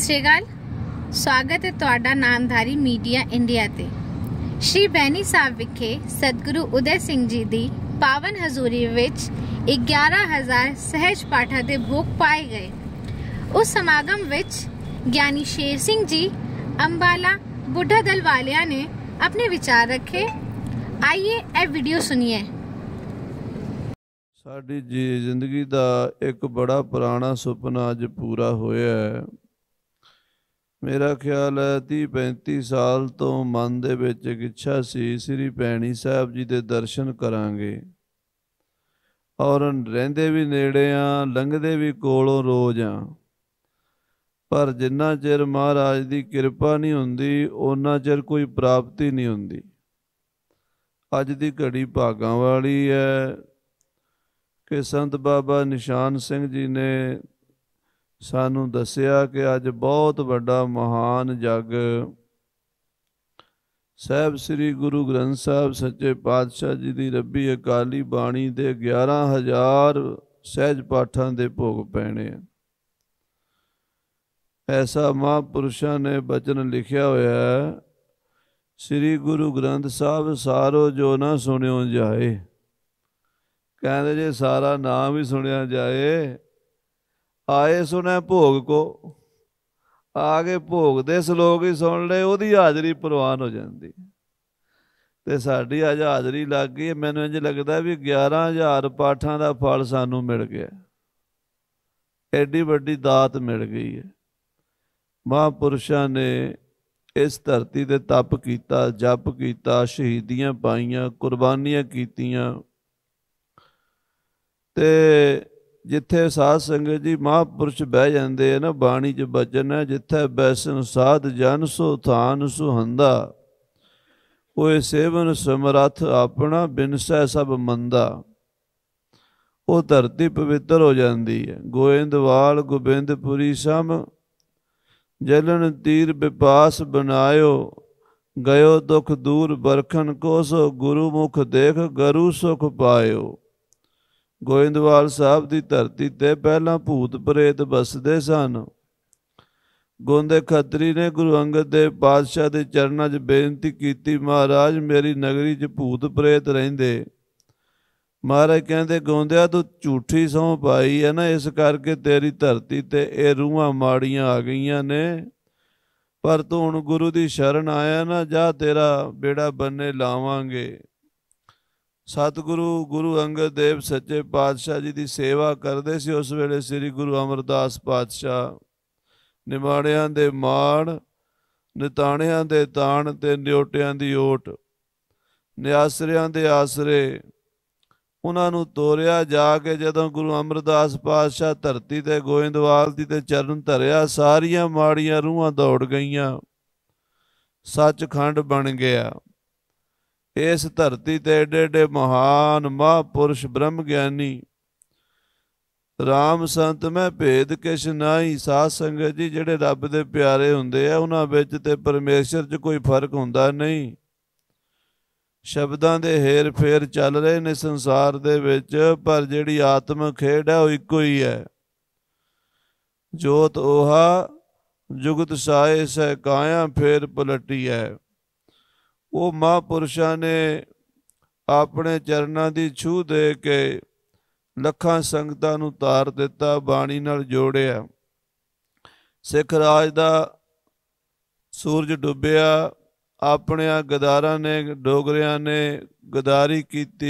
ਸ਼੍ਰੀ ਅਕਾਲ। ਸਵਾਗਤ ਹੈ ਤੁਹਾਡਾ ਨਾਮਧਾਰੀ ਮੀਡੀਆ ਇੰਡੀਆ ਤੇ। श्री बैनी साहब विखे सतगुरु उदय सिंह जी दी पावन हजूरी विच 11,000 सहज पाठा दे भोग पाए गए। उस समागम विच ज्ञानी शेर सिंह जी अंबाला बुढ़ा दल वालिया ने अपने विचार रखे। आइए ए वीडियो सुनिए। साडी जिंदगी दा एक बड़ा पुराना सुपना अज पूरा होया है। मेरा ख्याल है 30-35 साल तो मन दे विच एक इच्छा सी श्री भैनी साहब जी दे दर्शन करांगे और रहिंदे भी नेड़े आ, लंघदे भी कोलों रोज आ, पर जिन्ना चिर महाराज दी किरपा नहीं हुंदी उन्ना चिर कोई प्राप्ति नहीं हुंदी। अज दी घड़ी भागां वाली है कि संत बाबा निशान सिंह जी ने सानू दसिया कि अज बहुत वड्डा महान जग साहब श्री गुरु ग्रंथ साहब सच्चे पातशाह जी की रब्बी अकाली बाणी दे 11,000 सहज पाठां दे भोग पैने। ऐसा महापुरुषां ने बचन लिखिया होया है, श्री गुरु ग्रंथ साहब सारो जो ना सुनियो जाए। कहते जे सारा नाम ही सुनिया जाए, आए सुने भोग को, आगे भोग दे सलोक ही सुन ले, उहदी हाजरी प्रवान हो जाती। ते साडी अज हाजरी लग गई। मैनूं इंज लगदा भी 11,000 पाठां दा फल सानूं मिल गया। एडी वड्डी दात मिल गई है। महापुरुषां ने इस धरती ते तप कीता, जप कीता, शहीदियां पाईयां, कुर्बानियां कीतियां ते जिथे साध संगत जी महापुरुष बह जाते हैं ना, बाणी च बचन है, जिथे बैसन साध जन सो थान सुहंदा, ओए सेवन समरथ अपना बिनसै सब मंदा। वो धरती पवित्र हो जाती है। गोविंदवाल गोबिंदपुरी सम जलन तीर विपास बनायो, गयो दुख दूर बरखन को, सो गुरु मुख देख गरु सुख पायो। गोविंदवाल साहब की धरती ते पहला भूत प्रेत बसते सन। गोंदे खत्री ने गुरु अंगद देव पातशाह के चरणों च बेनती की, महाराज मेरी नगरी च भूत प्रेत रहिंदे। महाराज कहते गोंदिया तू झूठी सौं पाई है ना, इस करके तेरी धरती ते ये रूहां माड़ियां आ गईयां ने, पर तू हुण गुरु की शरण आया ना, जा तेरा बेड़ा बन्ने लावांगे। सतगुरु गुरु अंगद देव सच्चे पातशाह जी की सेवा करते सी। उस वेले श्री गुरु अमरदास पातशाह निमाणियां दे माण, निताणियां दे ताण ते न्योटियां दी ओट, निआसरियां दे आसरे उन्हां नूं तोरिया जाके। जदों गुरु अमरदास पातशाह धरती ते गोविंदवाल दी ते चरण धरिया, सारियां माड़ियां रूहां दौड़ गईयां, सचखंड बन गया। इस धरती ते एडे एडे महान महापुरुष ब्रह्म ज्ञानी राम संत मैं भेद किश नाई। साध संगत जी जिहड़े रब दे प्यारे हुंदे आ, उन्हां विच ते परमेश्वर च कोई फर्क हुंदा नहीं। शब्दां दे हेर फेर चल रहे ने संसार दे विच, पर जिहड़ी आत्मक खेड है वो इक्को ही है। जोत ओहा जुगत साए सै काया फेर पलटी है। वो महापुरुषां ने अपने चरणों की छूह दे के लखां संगतां नूं तार दिता, बाणी नाल जोड़िया। सिख राज दा सूरज डुबिया, अपने गदारां ने डोगरियां ने गदारी कीती।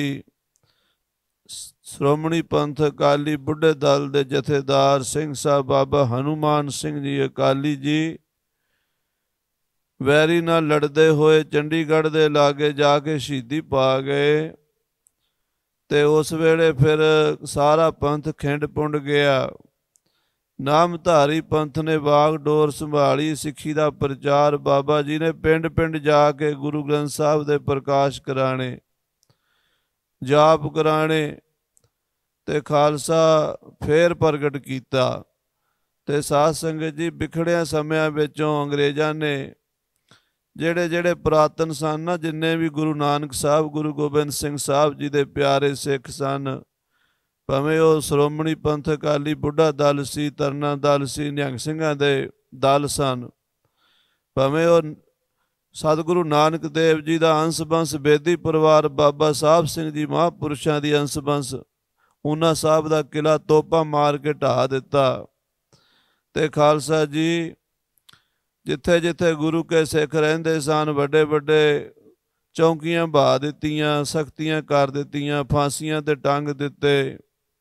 श्रोमणी पंथ अकाली बुढ़े दल दे जथेदार सिंह साहब बाबा हनुमान सिंह जी अकाली जी वैरी नाल लड़ते हुए चंडीगढ़ दे लागे जाके शहीदी पा गए। ते उस वेले फिर सारा पंथ खिंड पुंड गया। नामधारी पंथ ने बागडोर संभाली। सिक्खी का प्रचार बाबा जी ने पिंड पिंड जाके गुरु ग्रंथ साहब दे प्रकाश कराने, जाप कराने ते खालसा फिर प्रगट किया। ते साध संगत जी बिखड़िया समयां विचों अंग्रेज़ां ने ਜਿਹੜੇ ਜਿਹੜੇ ਪੁਰਾਤਨ ਸਨ ਨਾ, ਜਿੰਨੇ ਵੀ ਗੁਰੂ ਨਾਨਕ ਸਾਹਿਬ ਗੁਰੂ ਗੋਬਿੰਦ ਸਿੰਘ ਸਾਹਿਬ ਜੀ ਦੇ ਪਿਆਰੇ ਸਿੱਖ ਸਨ, ਭਾਵੇਂ ਉਹ ਸ਼੍ਰੋਮਣੀ ਪੰਥ ਅਕਾਲੀ ਬੁੱਢਾ ਦਲ ਸੀ, ਤਰਨਾ ਦਲ ਸੀ, ਨਿਹੰਗ ਸਿੰਘਾਂ ਦੇ ਦਲ ਸਨ। ਭਾਵੇਂ ਉਹ ਸਤਿਗੁਰੂ ਨਾਨਕ ਦੇਵ ਜੀ ਦਾ ਅੰਸ਼ ਬੰਸ ਬੇਦੀ ਪਰਿਵਾਰ, ਬਾਬਾ ਸਾਹਿਬ ਸਿੰਘ ਜੀ ਮਹਾਂਪੁਰਸ਼ਾਂ ਦੀ ਅੰਸ਼ ਬੰਸ, ਉਹਨਾਂ ਸਾਹਿਬ ਦਾ ਕਿਲਾ ਤੋਪਾਂ ਮਾਰ ਕੇ ਢਾਹ ਦਿੱਤਾ। ਤੇ ਖਾਲਸਾ ਜੀ ਜਿੱਥੇ ਜਿੱਥੇ ਗੁਰੂ ਕੇ ਸਿੱਖ ਰਹਿੰਦੇ ਸਨ, ਵੱਡੇ ਵੱਡੇ ਚੌਂਕੀਆਂ ਬਹਾ ਦਿੱਤੀਆਂ, ਸਖਤੀਆਂ ਕਰ ਦਿੱਤੀਆਂ, ਫਾਂਸੀਆਂ ਤੇ ਟੰਗ ਦਿੱਤੇ,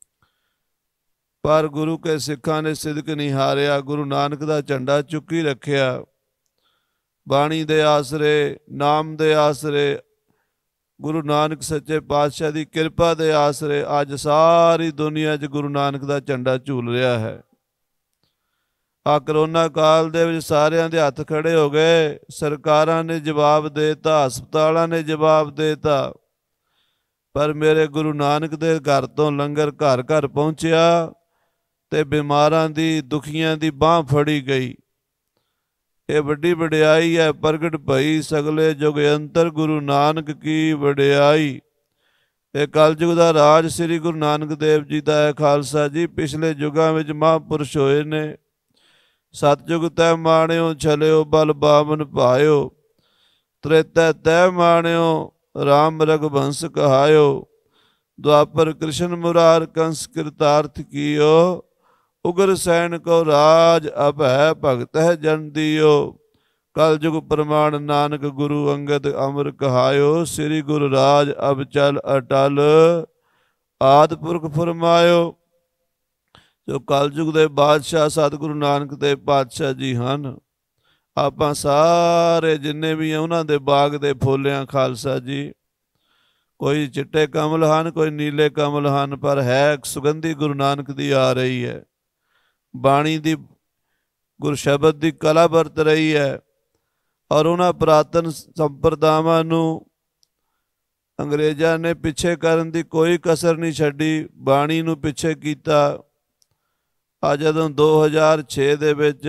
ਪਰ ਗੁਰੂ ਕੇ ਸਿੱਖਾਂ ਨੇ ਸਿਦਕ ਨਹੀਂ ਹਾਰਿਆ। ਗੁਰੂ ਨਾਨਕ ਦਾ ਝੰਡਾ ਚੁੱਕੀ ਰੱਖਿਆ। ਬਾਣੀ ਦੇ ਆਸਰੇ, ਨਾਮ ਦੇ ਆਸਰੇ, ਗੁਰੂ ਨਾਨਕ ਸੱਚੇ ਪਾਤਸ਼ਾਹ ਦੀ ਕਿਰਪਾ ਦੇ ਆਸਰੇ ਅੱਜ ਸਾਰੀ ਦੁਨੀਆ 'ਚ ਗੁਰੂ ਨਾਨਕ ਦਾ ਝੰਡਾ ਝੂਲ ਰਿਹਾ ਹੈ। ਆ ਕਰੋਨਾ ਕਾਲ ਦੇ ਵਿੱਚ ਸਾਰਿਆਂ ਦੇ ਹੱਥ ਖੜੇ ਹੋ ਗਏ। ਸਰਕਾਰਾਂ ਨੇ ਜਵਾਬ ਦੇ ਤਾ, ਹਸਪਤਾਲਾਂ ਨੇ ਜਵਾਬ ਦੇ ਤਾ, ਪਰ ਮੇਰੇ ਗੁਰੂ ਨਾਨਕ ਦੇ ਘਰ ਤੋਂ ਲੰਗਰ ਘਰ ਘਰ ਪਹੁੰਚਿਆ ਤੇ ਬਿਮਾਰਾਂ ਦੀ, ਦੁਖੀਆਂ ਦੀ ਬਾਂਹ ਫੜੀ ਗਈ। ਇਹ ਵੱਡੀ ਵਡਿਆਈ ਹੈ। ਪ੍ਰਗਟ ਭਈ ਸਗਲੇ ਜੁਗ ਅੰਤਰ, ਗੁਰੂ ਨਾਨਕ ਕੀ ਵਡਿਆਈ। ਇਹ ਕਲਯੁਗ ਦਾ ਰਾਜ ਸ੍ਰੀ ਗੁਰੂ ਨਾਨਕ ਦੇਵ ਜੀ ਦਾ ਹੈ। ਖਾਲਸਾ ਜੀ ਪਿਛਲੇ ਯੁਗਾਂ ਵਿੱਚ ਮਹਾਂਪੁਰਸ਼ ਹੋਏ ਨੇ। ਸਤਿਯੁਗ ਤੈ ਮਾਣਿਓ ਛਲਿਓ, ਬਲ ਬਾਵਨ ਭਾਇਓ, ਤ੍ਰੇਤੈ ਤੈ ਮਾਣਿਓ, ਰਾਮ ਰਘੁਬੰਸ ਕਹਾਇਓ, ਦੁਆਪਰ ਕ੍ਰਿਸ਼ਨ ਮੁਰਾਰ ਕੰਸ ਕਿਰਤਾਰਥ ਕੀਓ, ਉਗਰ ਸੈਨ ਕੋ ਰਾਜ ਅਭੈ ਭਗਤ ਹੈ ਜਨ ਦੀਓ, ਕਲ ਯੁਗ ਪ੍ਰਮਾਣ ਨਾਨਕ ਗੁਰੂ ਅੰਗਦ ਅਮਰ ਕਹਾਇਓ, ਸ੍ਰੀ ਗੁਰੂ ਰਾਜ ਅਬ ਚਲ ਅਟਲ, ਆਦ ਪੁਰਖ ਫਰਮਾਇਓ। ਜੋ ਕਲਯੁਗ ਦੇ ਬਾਦਸ਼ਾਹ ਸਤਿਗੁਰੂ ਨਾਨਕ ਦੇਵ ਪਾਤਸ਼ਾਹ ਜੀ ਹਨ। ਆਪਾਂ ਸਾਰੇ ਜਿੰਨੇ ਵੀ ਉਹਨਾਂ ਦੇ ਬਾਗ ਦੇ ਫੁੱਲਿਆਂ ਖਾਲਸਾ ਜੀ, ਕੋਈ ਚਿੱਟੇ ਕਮਲ ਹਨ, ਕੋਈ ਨੀਲੇ ਕਮਲ ਹਨ, ਪਰ ਹੈ ਸੁਗੰਧੀ ਗੁਰੂ ਨਾਨਕ ਦੀ ਆ ਰਹੀ ਹੈ। ਬਾਣੀ ਦੀ, ਗੁਰਸ਼ਬਦ ਦੀ ਕਲਾ ਵਰਤ ਰਹੀ ਹੈ। ਔਰ ਉਹਨਾਂ ਪੁਰਾਤਨ ਸੰਪਰਦਾਵਾਂ ਨੂੰ ਅੰਗਰੇਜ਼ਾਂ ਨੇ ਪਿੱਛੇ ਕਰਨ ਦੀ ਕੋਈ ਕਸਰ ਨਹੀਂ ਛੱਡੀ, ਬਾਣੀ ਨੂੰ ਪਿੱਛੇ ਕੀਤਾ। ਆ ਜਦੋਂ 2006 ਦੇ ਵਿੱਚ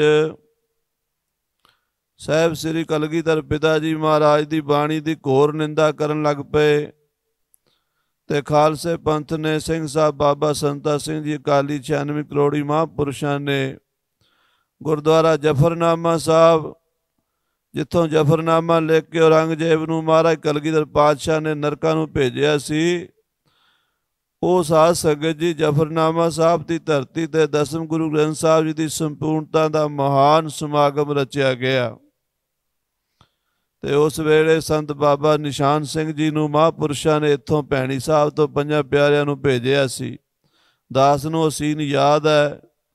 ਸਾਹਿਬ ਸ੍ਰੀ ਕਲਗੀਧਰ ਪਿਤਾ ਜੀ ਮਹਾਰਾਜ ਦੀ ਬਾਣੀ ਦੀ ਘੋਰ ਨਿੰਦਾ ਕਰਨ ਲੱਗ ਪਏ ਤੇ ਖਾਲਸੇ ਪੰਥ ਨੇ, ਸਿੰਘ ਸਾਹਿਬ ਬਾਬਾ ਸੰਤਾ ਸਿੰਘ ਜੀ ਅਕਾਲੀ 96 ਕਰੋੜੀ ਮਹਾਂਪੁਰਸ਼ਾਂ ਨੇ ਗੁਰਦੁਆਰਾ ਜਫਰਨਾਮਾ ਸਾਹਿਬ, ਜਿੱਥੋਂ ਜਫਰਨਾਮਾ ਲਿਖ ਕੇ ਔਰੰਗਜ਼ੇਬ ਨੂੰ ਮਹਾਰਾਜ ਕਲਗੀਧਰ ਪਾਤਸ਼ਾਹ ਨੇ ਨਰਕਾਂ ਨੂੰ ਭੇਜਿਆ ਸੀ, ਉਹ ਸਾਧ ਸੰਗਤ ਜੀ ਜਫਰਨਾਮਾ ਸਾਹਿਬ ਦੀ ਧਰਤੀ ਤੇ ਦਸਮ ਗੁਰੂ ਗ੍ਰੰਥ ਸਾਹਿਬ ਜੀ ਦੀ ਸੰਪੂਰਨਤਾ ਦਾ ਮਹਾਨ ਸਮਾਗਮ ਰਚਿਆ ਗਿਆ। ਤੇ ਉਸ ਵੇਲੇ ਸੰਤ ਬਾਬਾ ਨਿਸ਼ਾਨ ਸਿੰਘ ਜੀ ਨੂੰ ਮਹਾਂਪੁਰਸ਼ਾਂ ਨੇ ਇੱਥੋਂ ਭੈਣੀ ਸਾਹਿਬ ਤੋਂ 5 ਪਿਆਰਿਆਂ ਨੂੰ ਭੇਜਿਆ ਸੀ। ਦਾਸ ਨੂੰ ਅਸੀਨ ਯਾਦ ਹੈ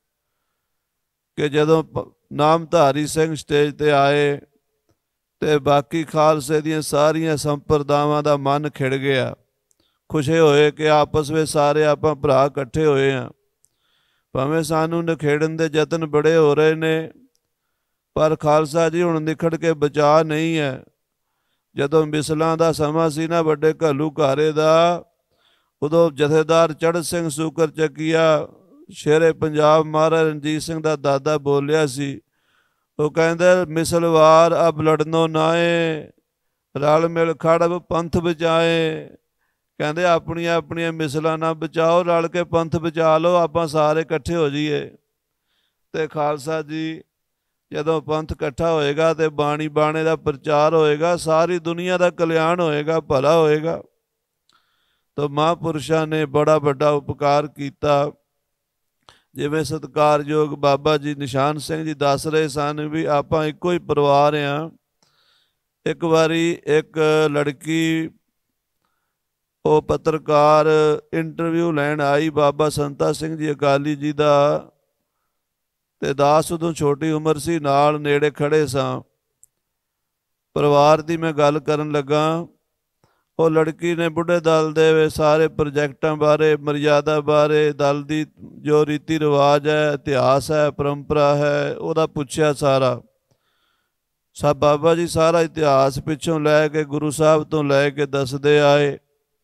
ਕਿ ਜਦੋਂ ਨਾਮਧਾਰੀ ਸਿੰਘ ਸਟੇਜ ਤੇ ਆਏ ਤੇ ਬਾਕੀ ਖਾਲਸੇ ਦੀਆਂ ਸਾਰੀਆਂ ਸੰਪਰਦਾਵਾਂ ਦਾ ਮਨ ਖਿੜ ਗਿਆ। ਖੁਸ਼ੇ ਹੋਏ ਕਿ ਆਪਸ ਵਿੱਚ ਸਾਰੇ ਆਪਾਂ ਭਰਾ ਇਕੱਠੇ ਹੋਏ ਹਾਂ। ਭਾਵੇਂ ਸਾਨੂੰ ਨਿਖੇੜਨ ਦੇ ਯਤਨ ਬੜੇ ਹੋ ਰਹੇ ਨੇ, ਪਰ ਖਾਲਸਾ ਜੀ ਹੁਣ ਨਿਖੜ ਕੇ ਬਚਾ ਨਹੀਂ ਹੈ। ਜਦੋਂ ਮਿਸਲਾਂ ਦਾ ਸਮਾਂ ਸੀ ਨਾ ਵੱਡੇ ਘੱਲੂ ਘਾਰੇ ਦਾ, ਉਦੋਂ ਜਥੇਦਾਰ ਚੜ੍ਹ ਸਿੰਘ ਸੂਕਰ ਚੱਕੀਆ ਸ਼ੇਰੇ ਪੰਜਾਬ ਮਹਾਰਾਜ ਰਣਜੀਤ ਸਿੰਘ ਦਾ ਦਾਦਾ ਬੋਲਿਆ ਸੀ। ਉਹ ਕਹਿੰਦੇ ਮਿਸਲਵਾਰ ਅਬ ਲੜਨੋ ਨਾਏ, ਰਲ ਮਿਲ ਖੜਬ ਪੰਥ ਬਚਾਏ। ਕਹਿੰਦੇ ਆਪਣੀਆਂ ਆਪਣੀਆਂ ਮਿਸਲਾਂ ਨਾ ਬਚਾਓ, ਰਲ ਕੇ ਪੰਥ ਬਚਾ ਲਓ, ਆਪਾਂ ਸਾਰੇ ਇਕੱਠੇ ਹੋ ਜਾਈਏ। ਤੇ ਖਾਲਸਾ ਜੀ ਜਦੋਂ ਪੰਥ ਇਕੱਠਾ ਹੋਏਗਾ ਤੇ ਬਾਣੀ ਬਾਣੇ ਦਾ ਪ੍ਰਚਾਰ ਹੋਏਗਾ, ਸਾਰੀ ਦੁਨੀਆ ਦਾ ਕਲਿਆਣ ਹੋਏਗਾ, ਭਲਾ ਹੋਏਗਾ। ਤਾਂ ਮਹਾਂਪੁਰਸ਼ਾਂ ਨੇ ਬੜਾ ਵੱਡਾ ਉਪਕਾਰ ਕੀਤਾ। ਜਿਵੇਂ ਸਤਿਕਾਰਯੋਗ ਬਾਬਾ ਜੀ ਨਿਸ਼ਾਨ ਸਿੰਘ ਜੀ ਦੱਸ ਰਹੇ ਸਨ ਵੀ ਆਪਾਂ ਇੱਕੋ ਹੀ ਪਰਿਵਾਰ ਹਾਂ। ਇੱਕ ਵਾਰੀ ਇੱਕ ਲੜਕੀ, ਉਹ ਪੱਤਰਕਾਰ ਇੰਟਰਵਿਊ ਲੈਣ ਆਈ ਬਾਬਾ ਸੰਤਾ ਸਿੰਘ ਜੀ ਅਕਾਲੀ ਜੀ ਦਾ, ਤੇ ਦਾਸ ਉਦੋਂ ਛੋਟੀ ਉਮਰ ਸੀ, ਨਾਲ ਨੇੜੇ ਖੜੇ ਸਾਂ। ਪਰਿਵਾਰ ਦੀ ਮੈਂ ਗੱਲ ਕਰਨ ਲੱਗਾ। ਉਹ ਲੜਕੀ ਨੇ ਬੁੱਢੇ ਦਲ ਦੇ ਸਾਰੇ ਪ੍ਰੋਜੈਕਟਾਂ ਬਾਰੇ, ਮਰਿਆਦਾ ਬਾਰੇ, ਦਲ ਦੀ ਜੋ ਰੀਤੀ ਰਿਵਾਜ ਹੈ, ਇਤਿਹਾਸ ਹੈ, ਪਰੰਪਰਾ ਹੈ, ਉਹਦਾ ਪੁੱਛਿਆ ਸਾਰਾ। ਸਭ ਬਾਬਾ ਜੀ ਸਾਰਾ ਇਤਿਹਾਸ ਪਿੱਛੋਂ ਲੈ ਕੇ, ਗੁਰੂ ਸਾਹਿਬ ਤੋਂ ਲੈ ਕੇ ਦੱਸਦੇ ਆਏ।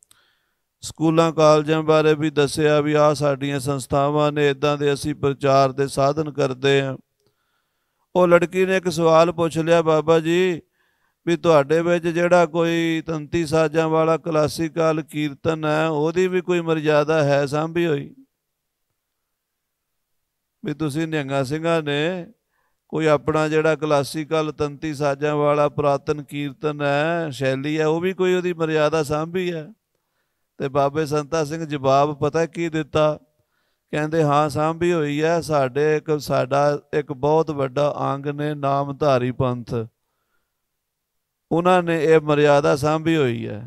ਸਕੂਲਾਂ ਕਾਲਜਾਂ ਬਾਰੇ ਵੀ ਦੱਸਿਆ ਵੀ ਆਹ ਸਾਡੀਆਂ ਸੰਸਥਾਵਾਂ ਨੇ, ਇੱਦਾਂ ਦੇ ਅਸੀਂ ਪ੍ਰਚਾਰ ਦੇ ਸਾਧਨ ਕਰਦੇ ਹਾਂ। ਉਹ ਲੜਕੀ ਨੇ ਇੱਕ ਸਵਾਲ ਪੁੱਛ ਲਿਆ, ਬਾਬਾ ਜੀ ਵੀ ਤੁਹਾਡੇ ਵਿੱਚ ਜਿਹੜਾ ਕੋਈ ਤੰਤੀ ਸਾਜ਼ਾਂ ਵਾਲਾ ਕਲਾਸੀਕਲ ਕੀਰਤਨ ਹੈ, ਉਹਦੀ ਵੀ ਕੋਈ ਮਰਜ਼ਾਦਾ ਹੈ ਸਾਂਭੀ ਹੋਈ? ਵੀ ਤੁਸੀਂ ਨਿਹੰਗਾਂ ਸਿੰਘਾਂ ਨੇ कोई अपना जिहड़ा क्लासीकल तंती साजां वाला पुरातन कीर्तन है शैली है वो भी कोई उहदी मर्यादा सांभी है। तो बाबे संता सिंह जवाब पता की दिता, कहते हाँ सांभी हुई है, साडा एक बहुत वड्डा अंग ने नामधारी पंथ, उन्होंने ये मर्यादा सांभी हुई है।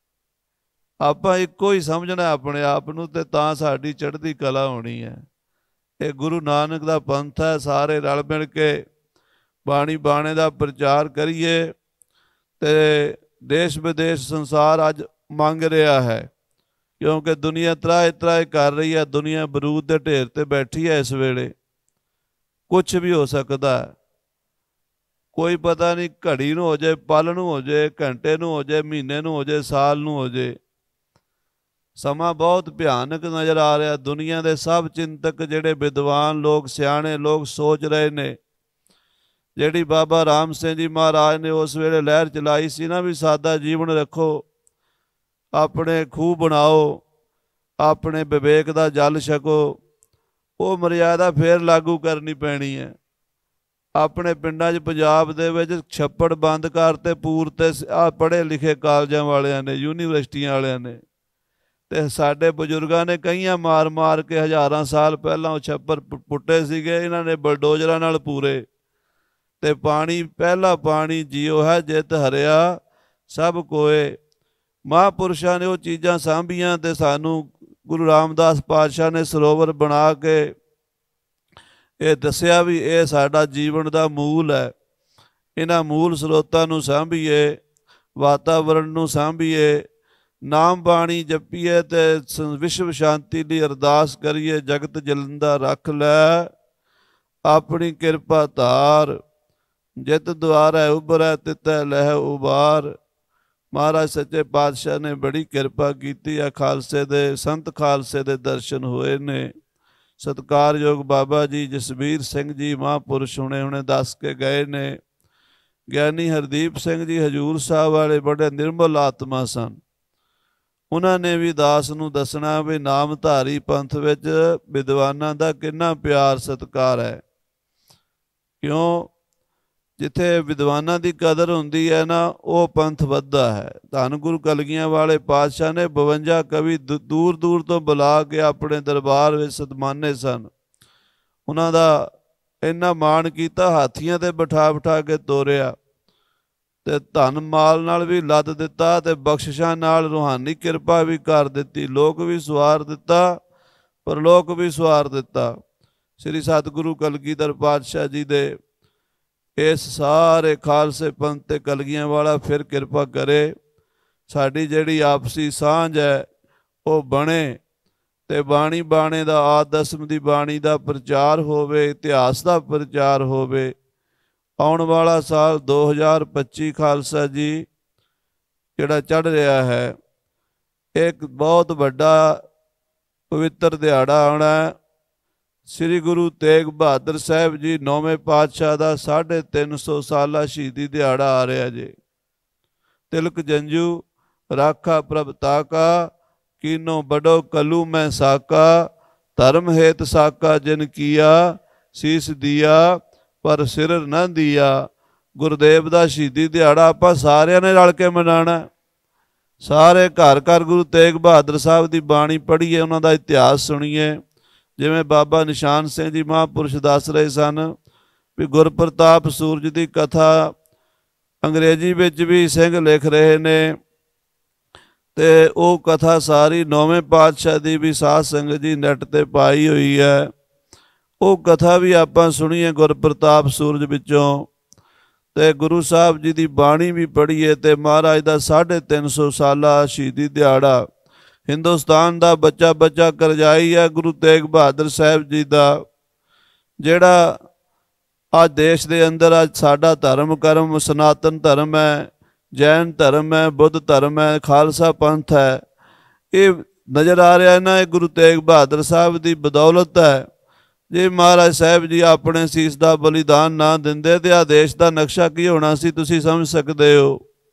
आपां इक्को ही समझना अपने आप नूं ते तां साडी चढ़दी कला होनी है। ये गुरु नानक दा पंथ है, सारे रल मिल के बाणी बाणे दा प्रचार करिए। ते देश विदेश संसार अज मंग रहा है, क्योंकि दुनिया त्राए त्राए कर रही है। दुनिया बरूद के ढेर ते बैठी है। इस वेले कुछ भी हो सकता है, कोई पता नहीं, घड़ी नूं हो जाए, पल नूं हो जाए, घंटे नूं हो जाए, महीने नूं हो जाए, साल नूं हो जाए। समा बहुत भयानक नज़र आ रहा। दुनिया के सब चिंतक जिहड़े विद्वान लोग सियाणे लोग सोच रहे ने, जिहड़ी बाबा राम सिंह जी महाराज ने उस वेले लहर चलाई सी ना भी सादा जीवन रखो, अपने खूह बनाओ, अपने विवेक का जल छको, वो मर्यादा फिर लागू करनी पैनी है। अपने पिंडां 'च पंजाब दे विच छप्पड़ बंद करते पूरते पढ़े लिखे कालजां वालियां ने, यूनीवर्सिटियां वालियां ने। ते साडे बजुर्गां ने कईयां मार मार के हज़ारां साल पहलां छप्पर पुट्टे सीगे, इन्हां ने बलडोजरां नाल पूरे। ते पानी पहला पानी जियो है जित हरिया सब कोए। महापुरुषां ने वो चीज़ां सांभियां ते सानू गुरु रामदास पातशाह ने सरोवर बना के ये दसिया भी ये साडा जीवन का मूल है। इन्हां मूल स्रोतां नूं सांभीए, वातावरण नूं सांभीए, नाम बाणी जपीए ते विश्व शांति ली अरदास करिए। जगत जलंदा रख लै अपनी किरपा धार, जित द्वारै उभरै तितै लह उबार। महाराज सच्चे पातशाह ने बड़ी किरपा की है। खालसे दे संत खालसे दे दर्शन हुए ने। सत्कारयोग बाबा जी जसबीर सिंह जी महापुरुष हुणे हुणे दस के गए ने। ਗਿਆਨੀ ਹਰਦੀਪ ਸਿੰਘ जी हजूर साहब वाले बड़े निर्मल आत्मा सन। उन्होंने भी दास नूं दसना भी नामधारी पंथ विच विद्वानां दा किन्ना प्यार सत्कार है। क्यों? जिथे विद्वानां दी कदर हुंदी है ना, वो पंथ वधदा है। धन गुरु कलगियां वाले पातशाह ने 52 कवि दूर दूर तो बुला के अपने दरबार विच सतमाने सन। उन्हां दा इन्ना मान कीता, हाथियां ते बिठा बिठा के तोरिया ते धन माल नाल भी लद दिता ते बख्शिशां नाल रूहानी किरपा भी कर दिती। लोक भी सवार दिता, परलोक भी सवार दिता। श्री सतगुरु कलगीधर पातशाह जी दे इस सारे खालसे पंथ ते कलगियां वाला फिर किरपा करे। साडी जिहड़ी आपसी सांझ है वो बने ते बाणी बाणे दा आदसम दी बाणी दा प्रचार होवे, इतिहास दा प्रचार होवे। आउण वाला साल 2025 खालसा जी जिहड़ा चढ़ रहा है, एक बहुत वड्डा पवित्र दिहाड़ा आना है। श्री गुरु तेग बहादुर साहब जी 9वें पातशाह का 350 साला शहीदी दिहाड़ा आ रहा जी। तिलक जंजू राखा प्रभता का, कीनो बड़ो कलू मैं साका। धर्म हेत साका जिन किया, शीस दिया पर सिर न दिया। गुरुदेव का शहीदी दिहाड़ा आपां सारिਆਂ ने रल के मनाना। सारे घर घर गुरु तेग बहादुर साहब की बाणी पढ़ीए, उन्हों का इतिहास सुनीए। जिवें बाबा निशान सिंह जी महापुरुष दस रहे सन भी गुरप्रताप सूरज की कथा अंग्रेजी विच भी सिंह लिख रहे ने, ते वो कथा सारी 9वें पातशाह की भी साध संगत जी नैट ते पाई हुई है। वो कथा भी आपां सुनीए गुरप्रताप सूरज विचों, ते गुरु साहब जी की बाणी भी पढ़ीए। ते महाराज का 350 साला शहीदी दिहाड़ा हिंदुस्तान का बच्चा बच्चा करजाई है गुरु तेग बहादुर साहब जी का, जिहड़ा आज देश के अंदर अज साडा धर्म कर्म सनातन धर्म है, जैन धर्म है, बुद्ध धर्म है, खालसा पंथ है। ये नज़र आ रहा है ना, ये गुरु तेग बहादुर साहब की बदौलत है। जे महाराज साहब जी अपने सीस का बलिदान ना देंदे तो आ देश का नक्शा की होना सी, तुसीं समझ सकते हो।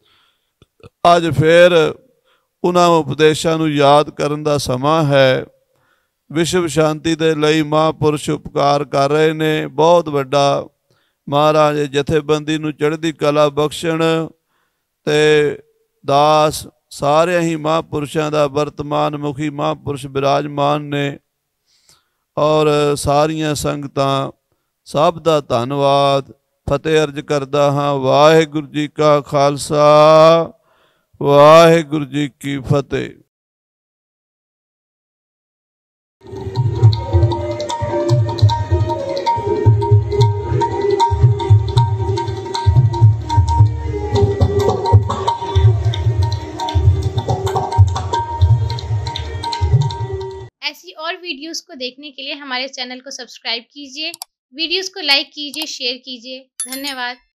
अज फिर उन्हां उपदेशों नूं याद करन दा समा है। विश्व शांति के लिए महापुरुष उपकार कर रहे ने। बहुत वड्डा ਮਹਾਰਾਜ ਜਥੇਬੰਦੀ ਨੂੰ ਚੜ੍ਹਦੀ ਕਲਾ ਬਖਸ਼ਣ ਤੇ ਦਾਸ ਸਾਰਿਆਂ ਹੀ ਮਹਾਂਪੁਰਸ਼ਾਂ ਦਾ ਵਰਤਮਾਨ ਮੁਖੀ ਮਹਾਂਪੁਰਸ਼ ਬਿਰਾਜਮਾਨ ਨੇ ਔਰ ਸਾਰੀਆਂ ਸੰਗਤਾਂ ਸਭ ਦਾ ਧੰਨਵਾਦ। ਫਤਿਹ ਅਰਜ ਕਰਦਾ ਹਾਂ। ਵਾਹਿਗੁਰੂ ਜੀ ਕਾ ਖਾਲਸਾ, ਵਾਹਿਗੁਰੂ ਜੀ ਕੀ ਫਤਿਹ। ऐसी और वीडियोस को देखने के लिए हमारे चैनल को सब्सक्राइब कीजिए, वीडियोस को लाइक कीजिए, शेयर कीजिए। धन्यवाद।